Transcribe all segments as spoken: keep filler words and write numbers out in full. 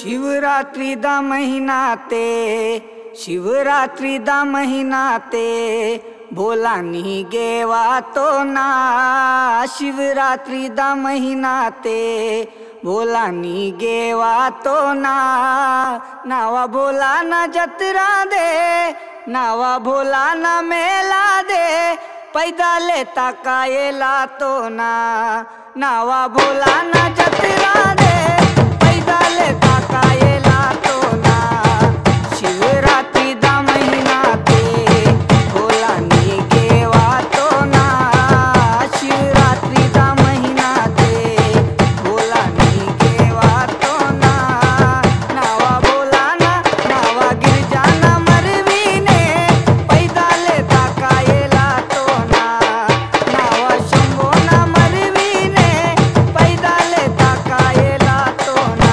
शिवरात्रि दा महीना ते शिवरात्रि दा महीना ते भोला नी गेवा तो ना। शिवरात्रि दा महीना ते भोला नी गेवा तो ना। नावा भोला ना जतरा दे, नावा भोला ना मेला दे, पैदा लेता कायला तो ना। नावा भोला ना जतरा दे, पैदा लेता कायला तो ना। शिवरात्रि दा महीना ते भोला नी गेवा तो ना। शिवरात्रि दा महीना ते भोला नी गेवा तो ना। नावा भोला ना नावा गिरजा ना मरवी ने, पैदा लेता कायला तो ना। नावा शंभो ना मरवी ने, पैदा लेता कायला तो ना।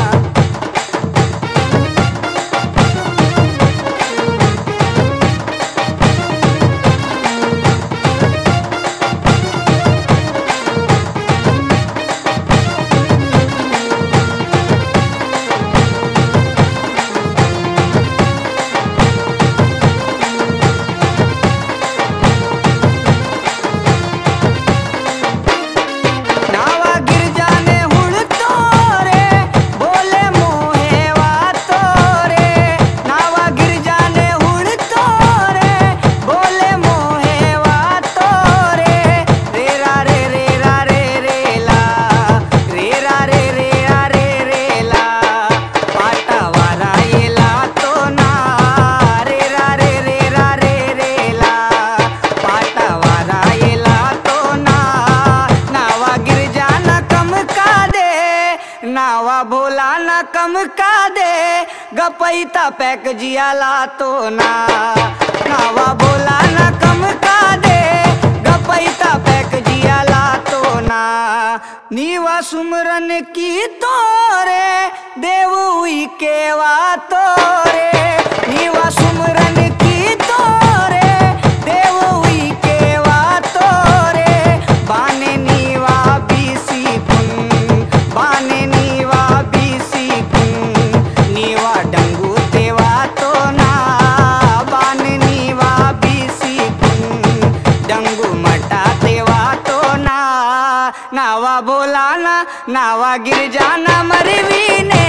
नावा गिरजा ने हुड़ तोरे, बोले मोहे वा तोरे। नावा गिरजा ने हुड़ तोरे, बोले मोहे वा तोरे। रेरा रे रेरा रे रेला, रेरा रे रेरा रे रेला, पाटा वारा येला तो ना। रेरा रे रेरा रे रेला, पाटा वारा येला तो ना। नावा गिरजा ना कम का दे, नावा भोला ना कम का दे, गपैता पैक जियाला तो ना। नावा भोला ना कम का दे, गपैता पैक जियाला तो ना। नीवा सुमरन की तोरे, देव हुई केवा तोरे। नीवा सुमरन की तोरे, देव हुई केवा तोरे। बाने नीवा बीसी कुन, बाने नीवा बीसी कुन, नीवा डंगू तेवा तो ना। बाने नीवा बीसी कुन, डंगू मटा तेवा तो ना। नावा भोला ना नावा गिरजा ना मरवी ने,